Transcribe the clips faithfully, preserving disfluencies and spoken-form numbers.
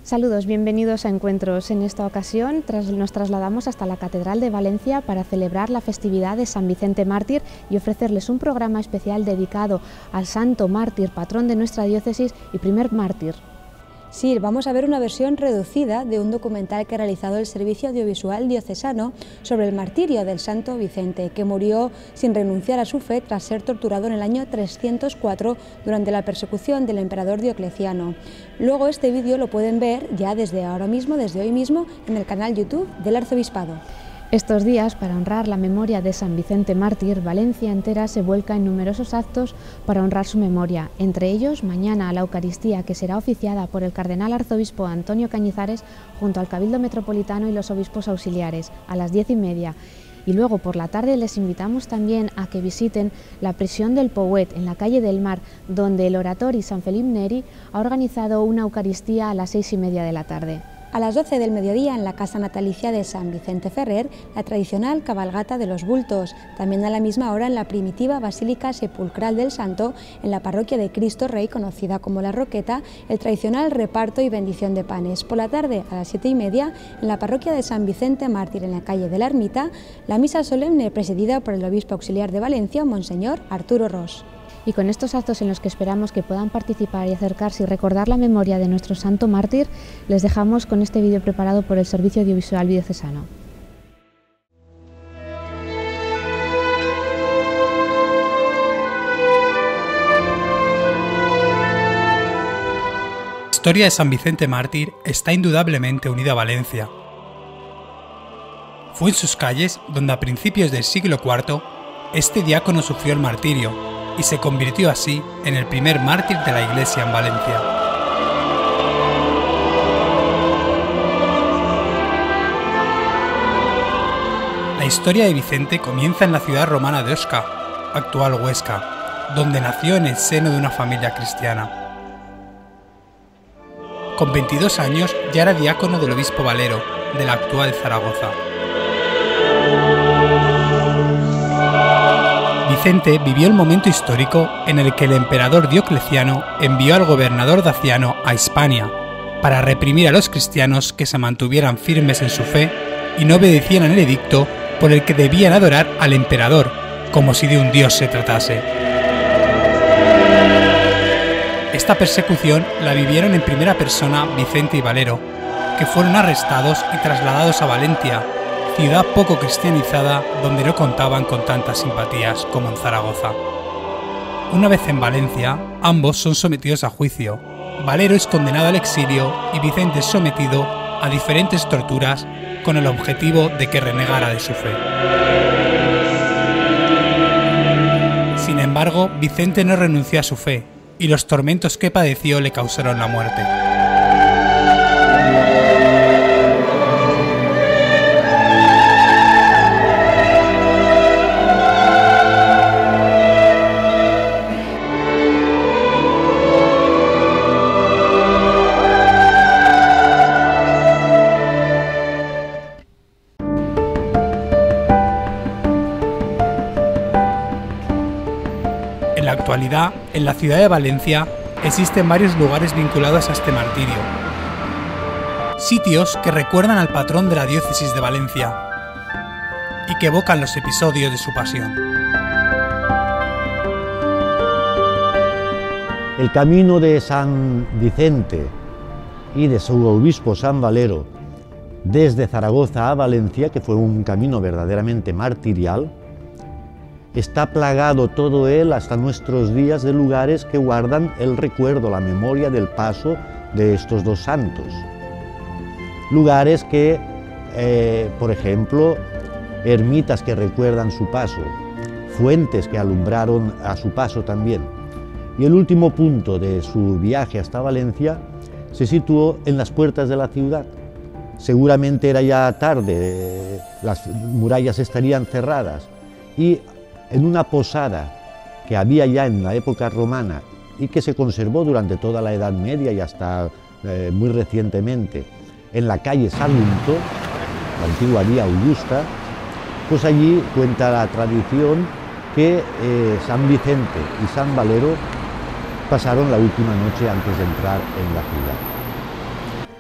Saludos, bienvenidos a Encuentros. En esta ocasión tras, nos trasladamos hasta la Catedral de Valencia para celebrar la festividad de San Vicente Mártir y ofrecerles un programa especial dedicado al santo mártir, patrón de nuestra diócesis y primer mártir. Sí, vamos a ver una versión reducida de un documental que ha realizado el Servicio Audiovisual Diocesano sobre el martirio del santo Vicente, que murió sin renunciar a su fe tras ser torturado en el año trescientos cuatro durante la persecución del emperador Diocleciano. Luego este vídeo lo pueden ver ya desde ahora mismo, desde hoy mismo, en el canal YouTube del Arzobispado. Estos días, para honrar la memoria de San Vicente Mártir, Valencia entera se vuelca en numerosos actos para honrar su memoria. Entre ellos, mañana la Eucaristía, que será oficiada por el cardenal arzobispo Antonio Cañizares junto al Cabildo Metropolitano y los obispos auxiliares, a las diez y media. Y luego por la tarde les invitamos también a que visiten la prisión del Pouet, en la calle del Mar, donde el Oratori San Felip Neri ha organizado una Eucaristía a las seis y media de la tarde. A las doce del mediodía, en la casa natalicia de San Vicente Ferrer, la tradicional cabalgata de los bultos. También a la misma hora en la primitiva Basílica Sepulcral del Santo, en la parroquia de Cristo Rey, conocida como La Roqueta, el tradicional reparto y bendición de panes. Por la tarde, a las siete y media, en la parroquia de San Vicente Mártir, en la calle de la Ermita, la misa solemne presidida por el obispo auxiliar de Valencia, Monseñor Arturo Ros. Y con estos actos en los que esperamos que puedan participar y acercarse y recordar la memoria de nuestro santo mártir, les dejamos con este vídeo preparado por el Servicio Audiovisual Diocesano. La historia de San Vicente Mártir está indudablemente unida a Valencia. Fue en sus calles donde a principios del siglo cuarto este diácono sufrió el martirio y se convirtió así en el primer mártir de la Iglesia en Valencia. La historia de Vicente comienza en la ciudad romana de Osca, actual Huesca, donde nació en el seno de una familia cristiana. Con veintidós años ya era diácono del obispo Valero, de la actual Zaragoza. Vicente vivió el momento histórico en el que el emperador Diocleciano envió al gobernador Daciano a Hispania para reprimir a los cristianos que se mantuvieran firmes en su fe y no obedecieran el edicto por el que debían adorar al emperador, como si de un dios se tratase. Esta persecución la vivieron en primera persona Vicente y Valero, que fueron arrestados y trasladados a Valencia, ciudad poco cristianizada donde no contaban con tantas simpatías como en Zaragoza. Una vez en Valencia, ambos son sometidos a juicio. Valero es condenado al exilio y Vicente es sometido a diferentes torturas con el objetivo de que renegara de su fe. Sin embargo, Vicente no renunció a su fe y los tormentos que padeció le causaron la muerte. En la actualidad, en la ciudad de Valencia, existen varios lugares vinculados a este martirio. Sitios que recuerdan al patrón de la diócesis de Valencia y que evocan los episodios de su pasión. El camino de San Vicente y de su obispo San Valero desde Zaragoza a Valencia, que fue un camino verdaderamente martirial, está plagado todo él hasta nuestros días de lugares que guardan el recuerdo, la memoria del paso de estos dos santos. Lugares que, eh, por ejemplo, ermitas que recuerdan su paso, fuentes que alumbraron a su paso también. Y el último punto de su viaje hasta Valencia se situó en las puertas de la ciudad. Seguramente era ya tarde, las murallas estarían cerradas y en una posada que había ya en la época romana y que se conservó durante toda la Edad Media y hasta eh, muy recientemente, en la calle Salunto, la antigua vía Augusta, pues allí cuenta la tradición que eh, San Vicente y San Valero pasaron la última noche antes de entrar en la ciudad.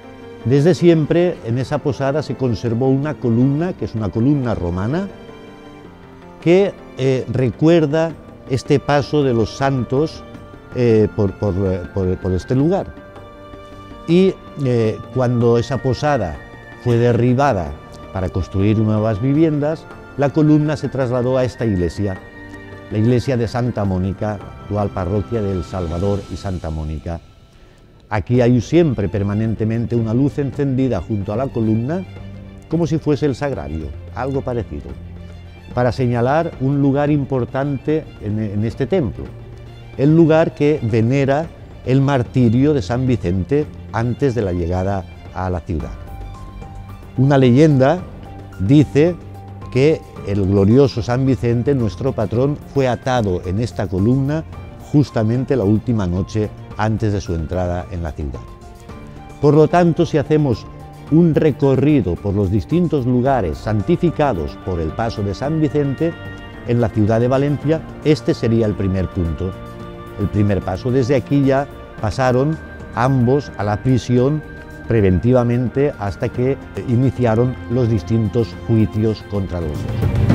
Desde siempre en esa posada se conservó una columna, que es una columna romana, que eh, recuerda este paso de los santos eh, por, por, por, por este lugar. Y eh, cuando esa posada fue derribada para construir nuevas viviendas, la columna se trasladó a esta iglesia, la iglesia de Santa Mónica, actual parroquia del Salvador y Santa Mónica. Aquí hay siempre permanentemente una luz encendida junto a la columna, como si fuese el sagrario, algo parecido, para señalar un lugar importante en, en este templo, el lugar que venera el martirio de San Vicente antes de la llegada a la ciudad. Una leyenda dice que el glorioso San Vicente, nuestro patrón, fue atado en esta columna justamente la última noche antes de su entrada en la ciudad. Por lo tanto, si hacemos un recorrido por los distintos lugares santificados por el paso de San Vicente en la ciudad de Valencia, este sería el primer punto, el primer paso. Desde aquí ya pasaron ambos a la prisión preventivamente hasta que iniciaron los distintos juicios contra los dos.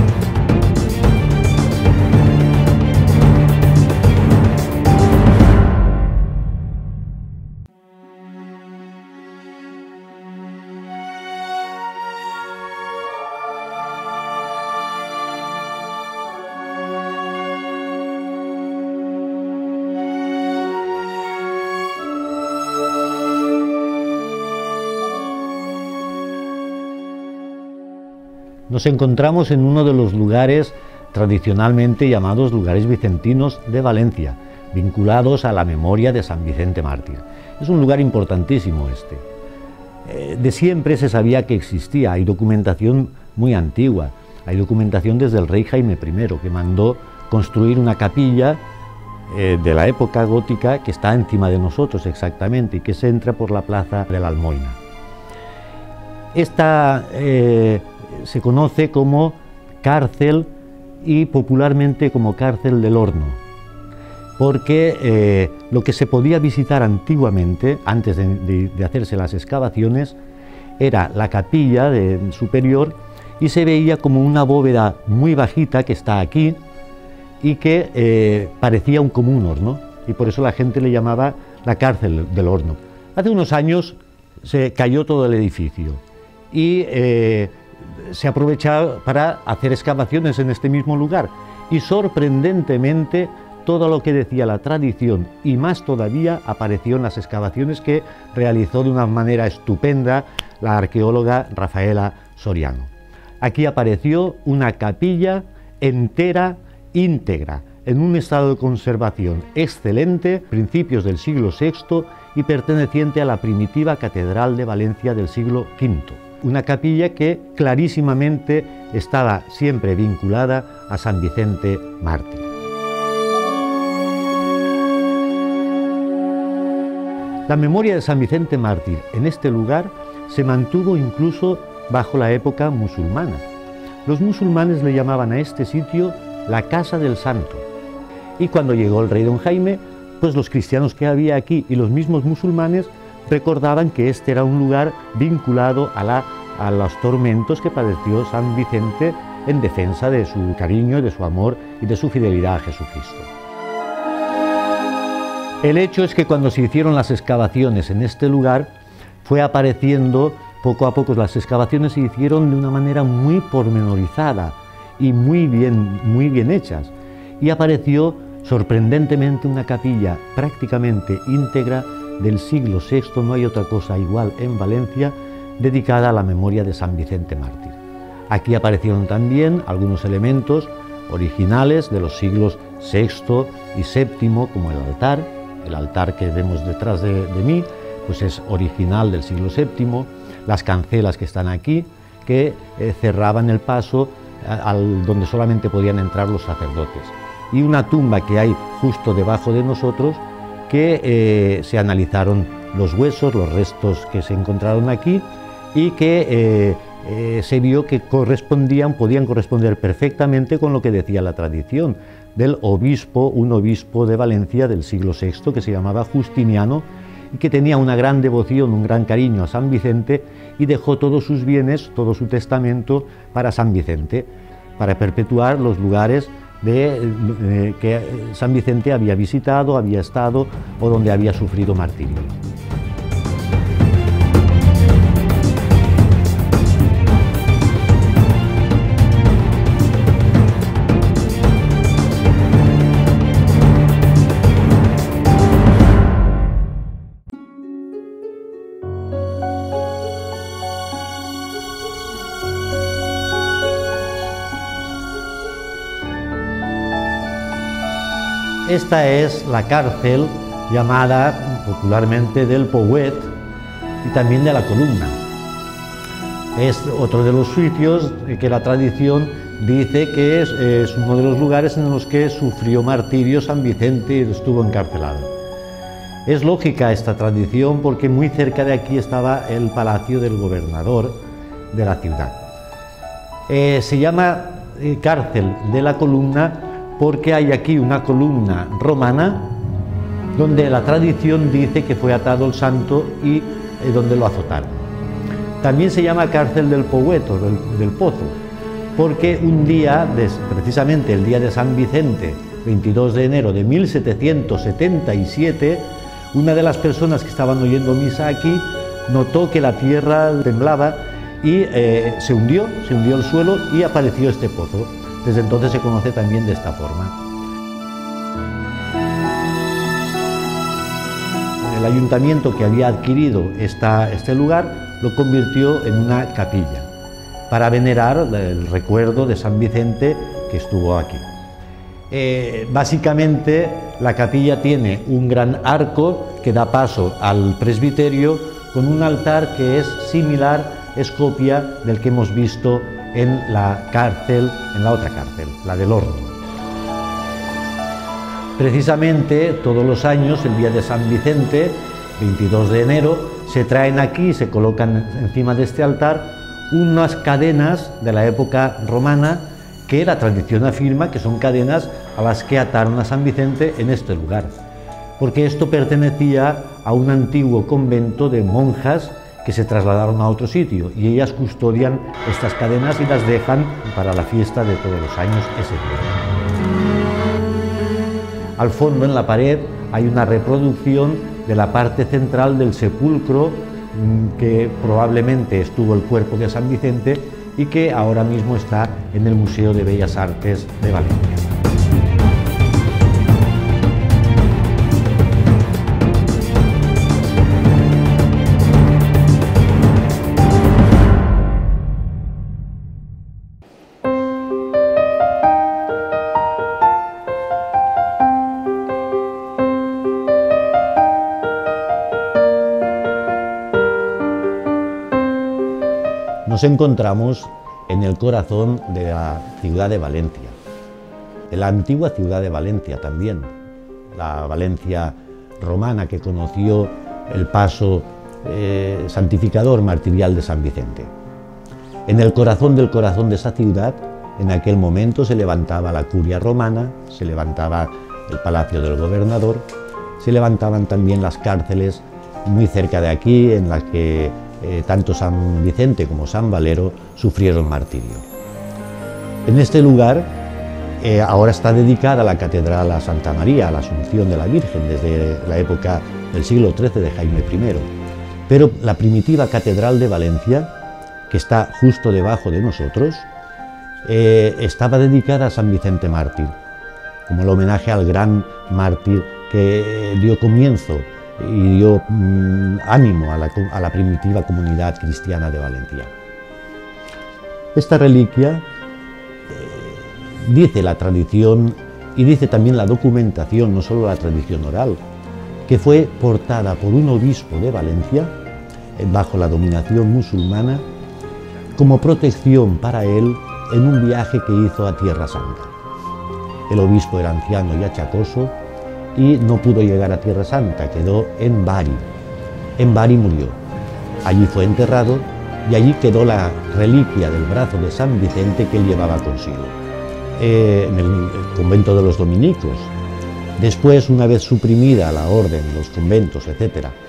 Nos encontramos en uno de los lugares tradicionalmente llamados lugares vicentinos de Valencia, vinculados a la memoria de San Vicente Mártir. Es un lugar importantísimo este. Eh, de siempre se sabía que existía, hay documentación muy antigua, hay documentación desde el rey Jaime primero, que mandó construir una capilla eh, de la época gótica que está encima de nosotros exactamente y que se entra por la plaza de la Almoina. Esta eh, se conoce como cárcel y popularmente como cárcel del Horno, porque eh, lo que se podía visitar antiguamente, antes de, de, de hacerse las excavaciones, era la capilla de, superior y se veía como una bóveda muy bajita que está aquí y que eh, parecía un, como un horno, y por eso la gente le llamaba la cárcel del Horno. Hace unos años se cayó todo el edificio y eh, se aprovechaba para hacer excavaciones en este mismo lugar, y sorprendentemente todo lo que decía la tradición y más todavía apareció en las excavaciones que realizó de una manera estupenda la arqueóloga Rafaela Soriano. Aquí apareció una capilla entera, íntegra, en un estado de conservación excelente, principios del siglo sexto y perteneciente a la primitiva Catedral de Valencia del siglo quinto. Una capilla que clarísimamente estaba siempre vinculada a San Vicente Mártir. La memoria de San Vicente Mártir en este lugar se mantuvo incluso bajo la época musulmana. Los musulmanes le llamaban a este sitio la Casa del Santo. Y cuando llegó el rey don Jaime, pues los cristianos que había aquí y los mismos musulmanes recordaban que este era un lugar vinculado a, la, a los tormentos que padeció San Vicente en defensa de su cariño, de su amor y de su fidelidad a Jesucristo. El hecho es que cuando se hicieron las excavaciones en este lugar, fue apareciendo poco a poco, las excavaciones se hicieron de una manera muy pormenorizada y muy bien, muy bien hechas, y apareció sorprendentemente una capilla prácticamente íntegra del siglo sexto, no hay otra cosa igual en Valencia, dedicada a la memoria de San Vicente Mártir. Aquí aparecieron también algunos elementos originales de los siglos sexto y séptimo, como el altar. El altar que vemos detrás de, de mí, pues es original del siglo séptimo, las cancelas que están aquí, que eh, cerraban el paso a, al, donde solamente podían entrar los sacerdotes. Y una tumba que hay justo debajo de nosotros, que eh, se analizaron los huesos, los restos que se encontraron aquí, y que eh, eh, se vio que correspondían, podían corresponder perfectamente con lo que decía la tradición del obispo, un obispo de Valencia del siglo sexto que se llamaba Justiniano, y que tenía una gran devoción, un gran cariño a San Vicente, y dejó todos sus bienes, todo su testamento para San Vicente, para perpetuar los lugares de, eh, que San Vicente había visitado, había estado o donde había sufrido martirio. Esta es la cárcel llamada popularmente del Pouet y también de la Columna. Es otro de los sitios que la tradición dice que es, es uno de los lugares en los que sufrió martirio San Vicente y estuvo encarcelado. Es lógica esta tradición porque muy cerca de aquí estaba el palacio del gobernador de la ciudad. Eh, se llama eh, cárcel de la Columna porque hay aquí una columna romana donde la tradición dice que fue atado el santo y eh, donde lo azotaron. También se llama cárcel del Poueto, del, del Pozo, porque un día, de, precisamente el día de San Vicente, veintidós de enero de mil setecientos setenta y siete, una de las personas que estaban oyendo misa aquí notó que la tierra temblaba y eh, se hundió, se hundió el suelo y apareció este pozo. Desde entonces se conoce también de esta forma. El ayuntamiento que había adquirido esta, este lugar lo convirtió en una capilla para venerar el recuerdo de San Vicente que estuvo aquí. Eh, básicamente la capilla tiene un gran arco que da paso al presbiterio con un altar que es similar, es copia del que hemos visto en la cárcel, en la otra cárcel, la del Horno. Precisamente todos los años, el día de San Vicente, veintidós de enero, se traen aquí, se colocan encima de este altar unas cadenas de la época romana que la tradición afirma que son cadenas a las que ataron a San Vicente en este lugar, porque esto pertenecía a un antiguo convento de monjas que se trasladaron a otro sitio y ellas custodian estas cadenas y las dejan para la fiesta de todos los años ese día. Al fondo, en la pared, hay una reproducción de la parte central del sepulcro que probablemente estuvo el cuerpo de San Vicente y que ahora mismo está en el Museo de Bellas Artes de Valencia. Nos encontramos en el corazón de la ciudad de Valencia, de la antigua ciudad de Valencia también, la Valencia romana que conoció el paso eh, santificador martirial de San Vicente. En el corazón del corazón de esa ciudad, en aquel momento se levantaba la curia romana, se levantaba el palacio del gobernador, se levantaban también las cárceles muy cerca de aquí en las que Eh, tanto San Vicente como San Valero sufrieron martirio. En este lugar eh, ahora está dedicada la catedral a Santa María, a la Asunción de la Virgen, desde la época del siglo trece de Jaime primero. Pero la primitiva catedral de Valencia, que está justo debajo de nosotros, eh, estaba dedicada a San Vicente Mártir, como el homenaje al gran mártir que dio comienzo y dio mmm, ánimo a la, a la primitiva comunidad cristiana de Valencia. Esta reliquia, eh, dice la tradición y dice también la documentación, no solo la tradición oral, que fue portada por un obispo de Valencia, eh, bajo la dominación musulmana, como protección para él en un viaje que hizo a Tierra Santa. El obispo era anciano y achacoso, y no pudo llegar a Tierra Santa, quedó en Bari. En Bari murió. Allí fue enterrado y allí quedó la reliquia del brazo de San Vicente que él llevaba consigo, eh, en el convento de los dominicos. Después, una vez suprimida la orden, los conventos, etcétera,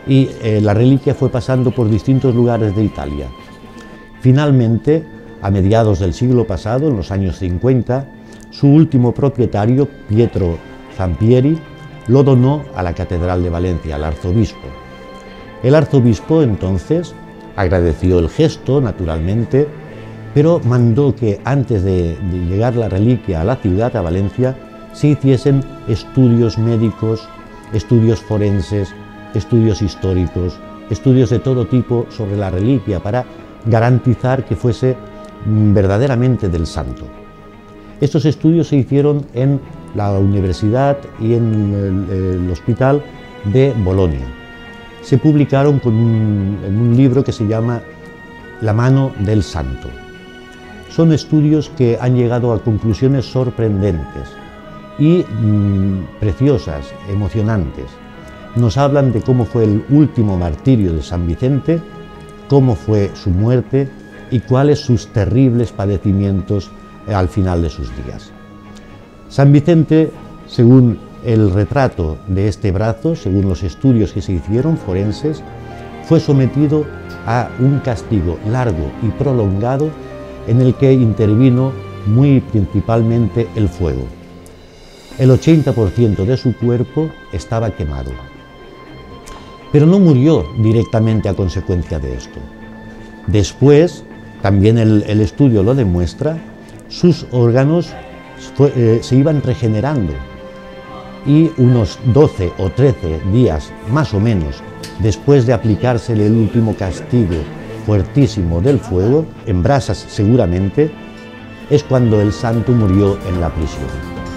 y eh, la reliquia fue pasando por distintos lugares de Italia. Finalmente, a mediados del siglo pasado, en los años cincuenta, su último propietario, Pietro Zampieri, lo donó a la Catedral de Valencia, al arzobispo. El arzobispo entonces agradeció el gesto, naturalmente, pero mandó que antes de, de llegar la reliquia a la ciudad, a Valencia, se hiciesen estudios médicos, estudios forenses, estudios históricos, estudios de todo tipo sobre la reliquia para garantizar que fuese verdaderamente del santo. Estos estudios se hicieron en la universidad y en el, el hospital de Bolonia. Se publicaron con un, en un libro que se llama La mano del santo. Son estudios que han llegado a conclusiones sorprendentes y mmm, preciosas, emocionantes. Nos hablan de cómo fue el último martirio de San Vicente, cómo fue su muerte y cuáles sus terribles padecimientos al final de sus días. San Vicente, según el retrato de este brazo, según los estudios que se hicieron forenses, fue sometido a un castigo largo y prolongado en el que intervino muy principalmente el fuego. El ochenta por ciento de su cuerpo estaba quemado. Pero no murió directamente a consecuencia de esto. Después, también el, el estudio lo demuestra, sus órganos fue, eh, se iban regenerando y unos doce o trece días más o menos después de aplicársele el último castigo fuertísimo del fuego, en brasas seguramente, es cuando el santo murió en la prisión.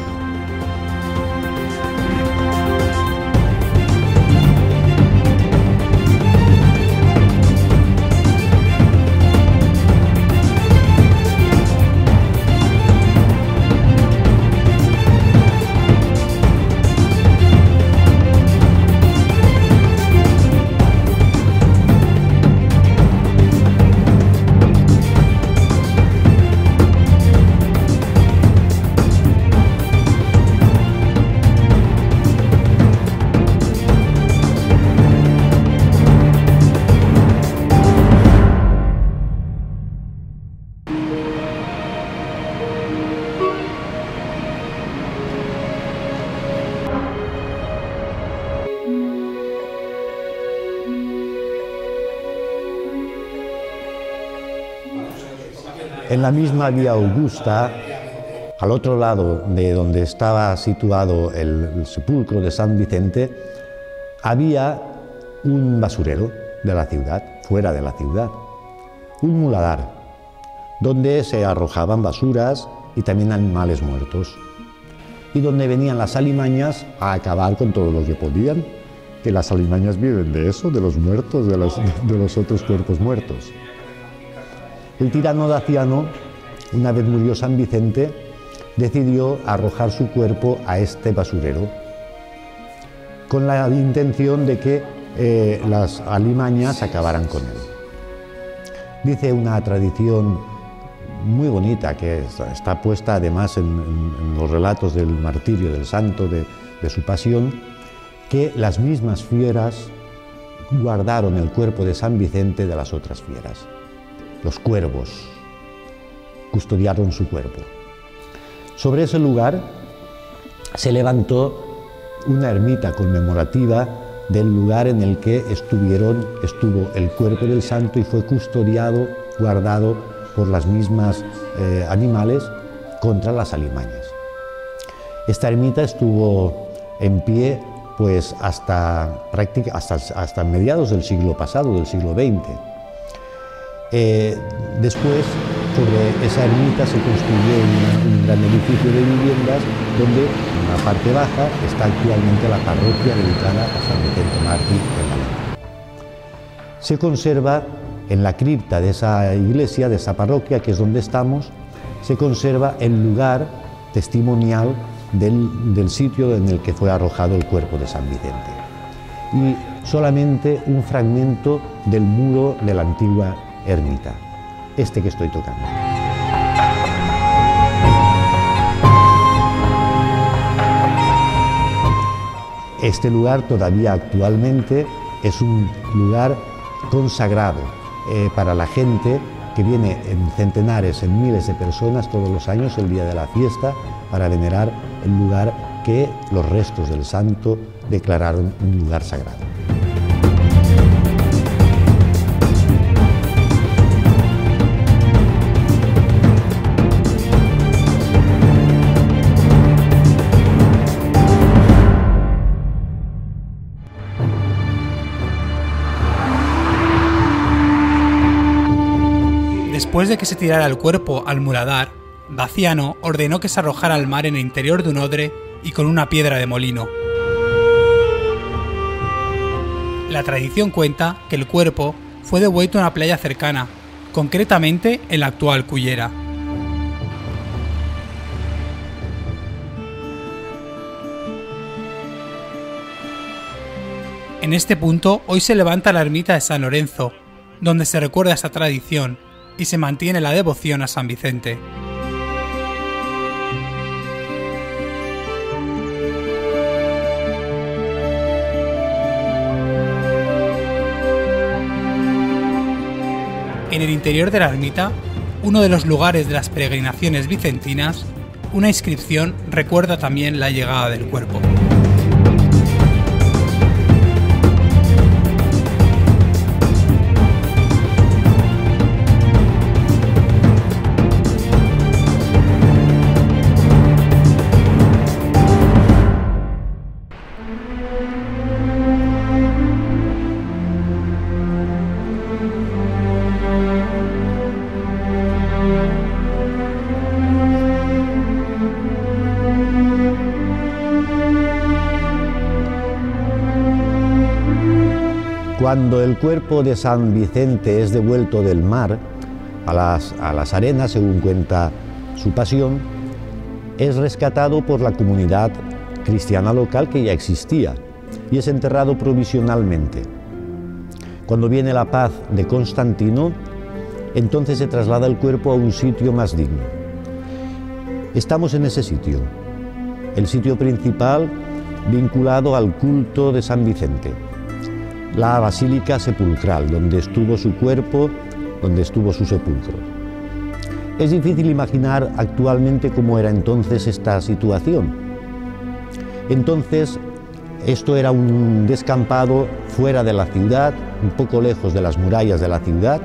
En la misma vía Augusta, al otro lado de donde estaba situado el, el sepulcro de San Vicente, había un basurero de la ciudad, fuera de la ciudad, un muladar, donde se arrojaban basuras y también animales muertos, y donde venían las alimañas a acabar con todo lo que podían, que las alimañas viven de eso, de los muertos, de los, de los otros cuerpos muertos. El tirano daciano, una vez murió San Vicente, decidió arrojar su cuerpo a este basurero, con la intención de que eh, las alimañas acabaran con él. Dice una tradición muy bonita, que está, está puesta además en, en, en los relatos del martirio del santo, de, de su pasión, que las mismas fieras guardaron el cuerpo de San Vicente de las otras fieras. Los cuervos custodiaron su cuerpo. Sobre ese lugar se levantó una ermita conmemorativa del lugar en el que estuvieron, estuvo el cuerpo del santo y fue custodiado, guardado por las mismas eh, animales contra las alimañas. Esta ermita estuvo en pie pues, hasta, práctica, hasta, hasta mediados del siglo pasado, del siglo veinte. Eh, después, sobre esa ermita se construyó una, un gran edificio de viviendas donde en la parte baja está actualmente la parroquia dedicada a San Vicente Mártir de Valencia. Se conserva en la cripta de esa iglesia, de esa parroquia, que es donde estamos, se conserva el lugar testimonial del, del sitio en el que fue arrojado el cuerpo de San Vicente. Y solamente un fragmento del muro de la antigua ermita, este que estoy tocando. Este lugar todavía actualmente es un lugar consagrado eh, para la gente que viene en centenares, en miles de personas todos los años, el día de la fiesta, para venerar el lugar que los restos del santo declararon un lugar sagrado. Después de que se tirara el cuerpo al muladar, Daciano ordenó que se arrojara al mar en el interior de un odre y con una piedra de molino. La tradición cuenta que el cuerpo fue devuelto a una playa cercana, concretamente en la actual Cullera. En este punto hoy se levanta la ermita de San Lorenzo, donde se recuerda esta tradición y se mantiene la devoción a San Vicente. En el interior de la ermita, uno de los lugares de las peregrinaciones vicentinas, una inscripción recuerda también la llegada del cuerpo. Cuando el cuerpo de San Vicente es devuelto del mar a las, a las arenas, según cuenta su pasión, es rescatado por la comunidad cristiana local que ya existía y es enterrado provisionalmente. Cuando viene la paz de Constantino, entonces se traslada el cuerpo a un sitio más digno. Estamos en ese sitio, el sitio principal vinculado al culto de San Vicente, la Basílica Sepulcral, donde estuvo su cuerpo, donde estuvo su sepulcro. Es difícil imaginar actualmente cómo era entonces esta situación. Entonces, esto era un descampado fuera de la ciudad, un poco lejos de las murallas de la ciudad,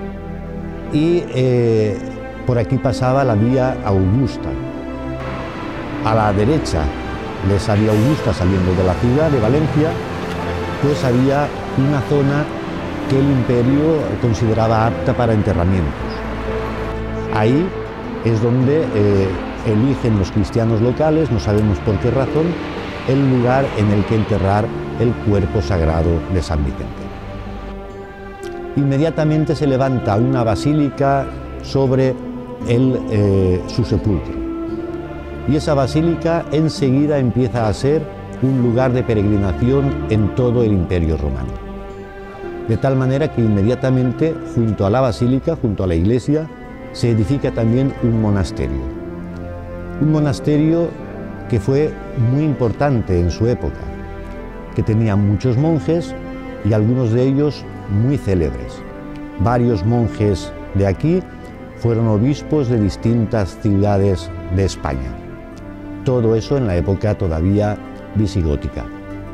y eh, por aquí pasaba la vía Augusta. A la derecha de esa vía Augusta, saliendo de la ciudad de Valencia, pues había una zona que el imperio consideraba apta para enterramientos. Ahí es donde eh, eligen los cristianos locales, no sabemos por qué razón, el lugar en el que enterrar el cuerpo sagrado de San Vicente. Inmediatamente se levanta una basílica sobre el, eh, su sepulcro. Y esa basílica enseguida empieza a ser un lugar de peregrinación en todo el Imperio Romano. De tal manera que inmediatamente, junto a la basílica, junto a la iglesia, se edifica también un monasterio. Un monasterio que fue muy importante en su época, que tenía muchos monjes y algunos de ellos muy célebres. Varios monjes de aquí fueron obispos de distintas ciudades de España. Todo eso en la época todavía visigótica.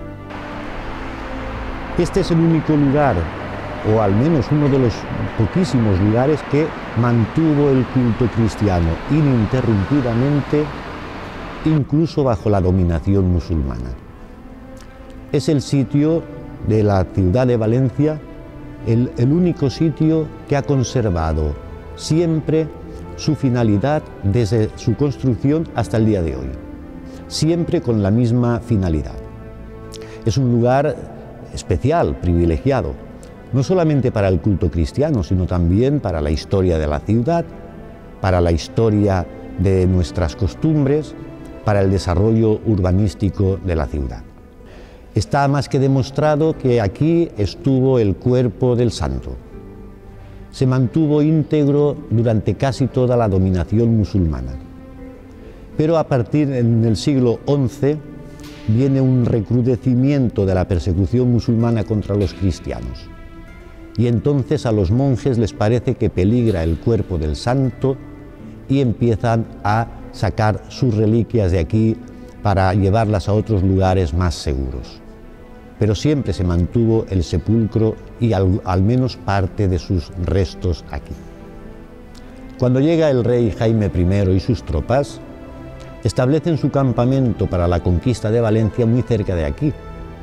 Este es el único lugar, o al menos uno de los poquísimos lugares, que mantuvo el culto cristiano ininterrumpidamente, incluso bajo la dominación musulmana. Es el sitio de la ciudad de Valencia, el, el único sitio que ha conservado siempre su finalidad desde su construcción hasta el día de hoy, siempre con la misma finalidad. Es un lugar especial, privilegiado, no solamente para el culto cristiano, sino también para la historia de la ciudad, para la historia de nuestras costumbres, para el desarrollo urbanístico de la ciudad. Está más que demostrado que aquí estuvo el cuerpo del santo. Se mantuvo íntegro durante casi toda la dominación musulmana. Pero a partir del siglo once, viene un recrudecimiento de la persecución musulmana contra los cristianos. Y entonces a los monjes les parece que peligra el cuerpo del santo y empiezan a sacar sus reliquias de aquí para llevarlas a otros lugares más seguros. Pero siempre se mantuvo el sepulcro y al, al menos parte de sus restos aquí. Cuando llega el rey Jaime primero y sus tropas, establecen su campamento para la conquista de Valencia muy cerca de aquí.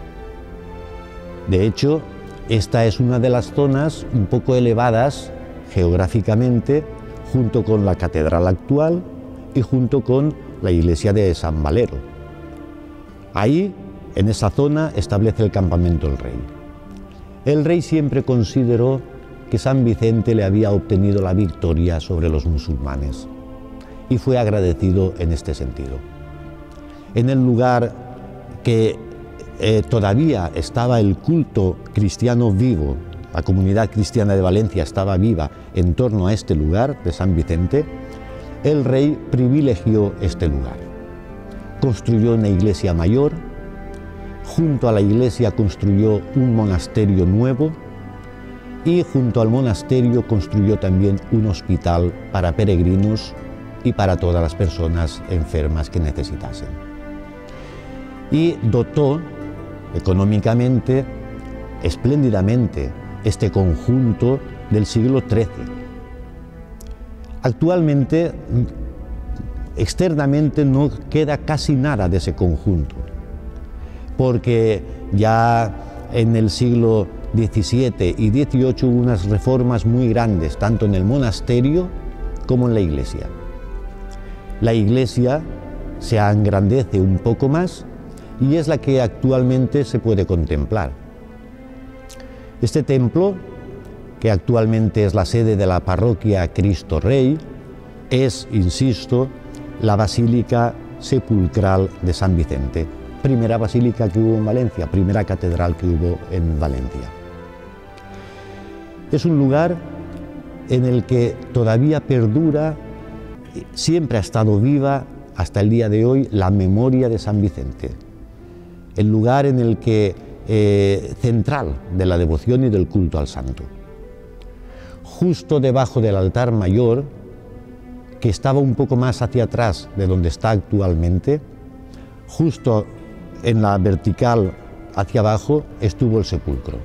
De hecho, esta es una de las zonas un poco elevadas geográficamente, junto con la catedral actual y junto con la iglesia de San Valero. Ahí, en esa zona, establece el campamento el rey. El rey siempre consideró que San Vicente le había obtenido la victoria sobre los musulmanes y fue agradecido en este sentido. En el lugar que eh, todavía estaba el culto cristiano vivo, la comunidad cristiana de Valencia estaba viva en torno a este lugar de San Vicente, el rey privilegió este lugar. Construyó una iglesia mayor, junto a la iglesia construyó un monasterio nuevo y junto al monasterio construyó también un hospital para peregrinos y para todas las personas enfermas que necesitasen. Y dotó económicamente, espléndidamente, este conjunto del siglo trece. Actualmente, externamente no queda casi nada de ese conjunto, porque ya en el siglo diecisiete y dieciocho hubo unas reformas muy grandes, tanto en el monasterio como en la iglesia. La iglesia se engrandece un poco más y es la que actualmente se puede contemplar. Este templo, que actualmente es la sede de la parroquia Cristo Rey, es, insisto, la Basílica Sepulcral de San Vicente, primera basílica que hubo en Valencia, primera catedral que hubo en Valencia. Es un lugar en el que todavía perdura, siempre ha estado viva hasta el día de hoy, la memoria de San Vicente, el lugar en el que eh, central de la devoción y del culto al santo. Justo debajo del altar mayor, que estaba un poco más hacia atrás de donde está actualmente, justo en la vertical hacia abajo estuvo el sepulcro.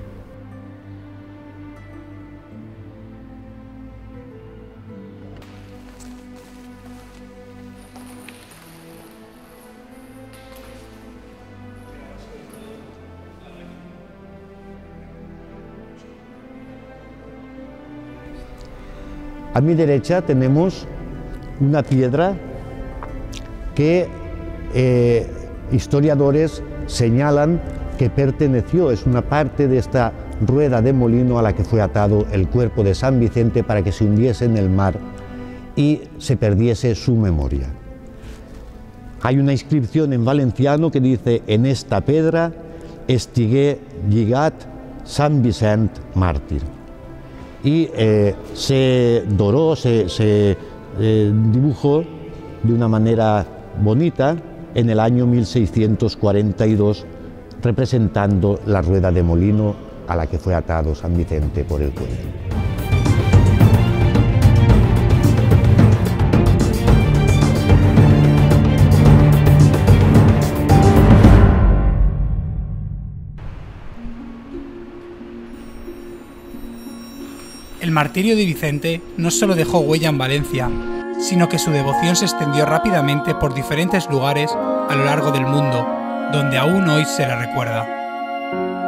A mi derecha tenemos una piedra que eh, historiadores señalan que perteneció, es una parte de esta rueda de molino a la que fue atado el cuerpo de San Vicente para que se hundiese en el mar y se perdiese su memoria. Hay una inscripción en valenciano que dice: en esta pedra estigué lligat San Vicent mártir. Y eh, se doró, se, se eh, dibujó de una manera bonita en el año mil seiscientos cuarenta y dos, representando la rueda de molino a la que fue atado San Vicente por el cuello. El martirio de Vicente no solo dejó huella en Valencia, sino que su devoción se extendió rápidamente por diferentes lugares a lo largo del mundo, donde aún hoy se le recuerda.